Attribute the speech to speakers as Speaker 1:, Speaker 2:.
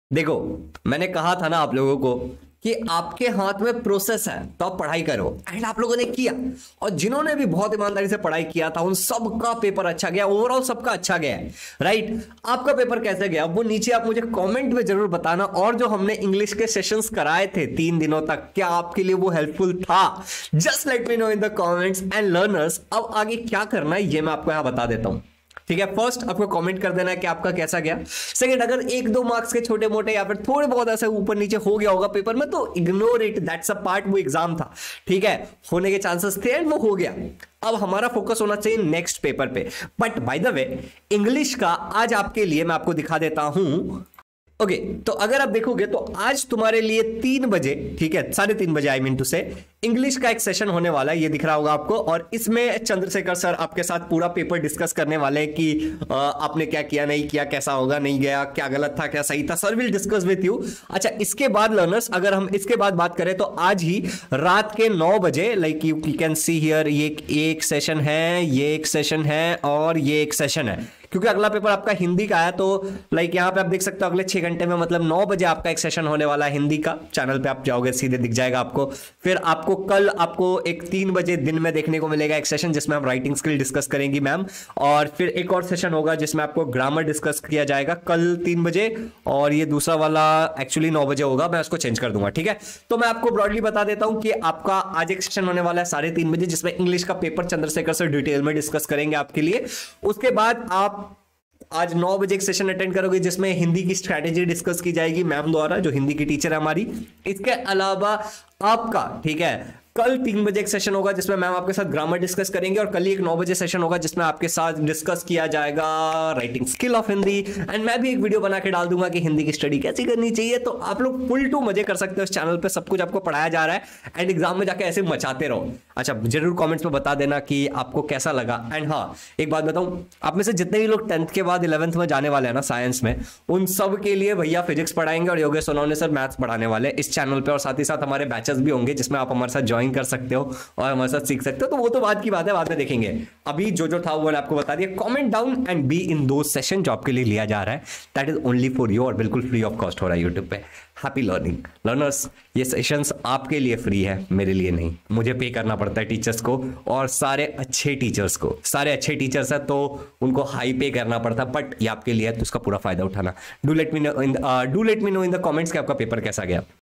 Speaker 1: देखो, मैंने कहा था ना आप लोगों को कि आपके हाथ में प्रोसेस है तो आप पढ़ाई करो, एंड आप लोगों ने किया। और जिन्होंने भी बहुत ईमानदारी से पढ़ाई किया था उन सबका पेपर अच्छा गया, ओवरऑल सबका अच्छा गया है, राइट। आपका पेपर कैसे गया वो नीचे आप मुझे कमेंट में जरूर बताना। और जो हमने इंग्लिश के सेशंस कराए थे 3 दिनों तक, क्या आपके लिए वो हेल्पफुल था? Just let me know in the comments. And learners, अब आगे क्या करना है ये मैं आपको यहां बता देता हूं, ठीक है। फर्स्ट आपको कमेंट कर देना है कि आपका कैसा गया। सेकंड, अगर 1-2 मार्क्स के छोटे मोटे या फिर थोड़े बहुत ऐसे ऊपर नीचे हो गया होगा पेपर में तो ignore it, that's a part, वो एग्जाम था, ठीक है। होने के चांसेस थे एंड वो हो गया। अब हमारा फोकस होना चाहिए नेक्स्ट पेपर पे। But by the way, English का आज आपके लिए मैं आपको दिखा देता हूं। ओके, तो अगर आप देखोगे तो आज तुम्हारे लिए 3 बजे, ठीक है, 3:30 बजे, I mean to say, English का एक सेशन होने वाला है, ये दिख रहा होगा आपको। और इसमें चंद्रशेखर सर आपके साथ पूरा पेपर डिस्कस करने वाले हैं कि आपने क्या किया, नहीं किया, कैसा होगा, नहीं गया, क्या गलत था, क्या सही था, sir will discuss with you. अच्छा, इसके बाद लर्नर्स, अगर हम इसके बाद बात करें तो आज ही रात के 9 बजे, like you can see here, ये एक सेशन है, ये एक सेशन है और ये एक सेशन है, क्योंकि अगला पेपर आपका हिंदी का है। तो लाइक यहाँ पे आप देख सकते हो अगले 6 घंटे में, मतलब 9 बजे आपका एक सेशन होने वाला है हिंदी का। चैनल पे आप जाओगे सीधे दिख जाएगा आपको। फिर आपको कल आपको एक 3 बजे दिन में देखने को मिलेगा एक सेशन जिसमें हम राइटिंग स्किल डिस्कस करेंगी मैम। और फिर एक और सेशन होगा जिसमें आपको ग्रामर डिस्कस किया जाएगा कल 3 बजे। और ये दूसरा वाला एक्चुअली 9 बजे होगा, मैं उसको चेंज कर दूंगा, ठीक है। तो मैं आपको ब्रॉडली बता देता हूं कि आपका आज एक सेशन होने वाला है 3:30 बजे जिसमें इंग्लिश का पेपर चंद्रशेखर सर डिटेल में डिस्कस करेंगे आपके लिए। उसके बाद आप आज 9 बजे एक सेशन अटेंड करोगे जिसमें हिंदी की स्ट्रैटेजी डिस्कस की जाएगी मैम द्वारा, जो हिंदी की टीचर है हमारी। इसके अलावा आपका, ठीक है, कल 3 बजे एक सेशन होगा जिसमें मैम आपके साथ ग्रामर डिस्कस करेंगे। और कल ही एक 9 बजे सेशन होगा जिसमें आपके साथ डिस्कस किया जाएगा writing skill of Hindi. And मैं भी एक वीडियो बना के डाल दूंगा कि हिंदी की स्टडी कैसे करनी चाहिए। तो आप लोग फुल टू मजे कर सकते हो, इस चैनल पे सब कुछ आपको पढ़ाया जा रहा है। एंड एग्जाम में जाके ऐसे मचाते रहो। अच्छा, जरूर कॉमेंट्स में बता देना कि आपको कैसा लगा। एंड हाँ, एक बात बताऊं, आप में से जितने भी लोग 10th के बाद 11th में जाने वाले हैं ना साइंस में, उन सब के लिए भैया फिजिक्स पढ़ाएंगे और योगेश सोनवणे सर मैथ्स पढ़ाने वाले इस चैनल पे। और साथ ही साथ हमारे बैचेस भी होंगे जिसमें आप हमारे साथ ज्वाइन कर सकते हो और हमारे साथ सीख सकते हो। तो वो तो बाद की बात है, बाद में देखेंगे। अभी जो जो था वो मैंने आपको बता दिया। Comment down and be in दो सेशन जो आपके लिए लिया जा रहा है, that is only for you और बिल्कुल फ्री ऑफ कॉस्ट हो रहा है यूट्यूब पे। हैप्पी लर्निंग लर्नर्स, ये सेशंस आपके लिए फ्री है, मेरे लिए नहीं। मुझे पे करना पड़ता है टीचर्स को, और सारे अच्छे टीचर्स को। सारे अच्छे टीचर्स हैं तो उनको हाई पे करना पड़ता है, बट ये आपके लिए है तो उसका पूरा फायदा उठाना। Do let me know in the comments कि आपका पेपर कैसा गया।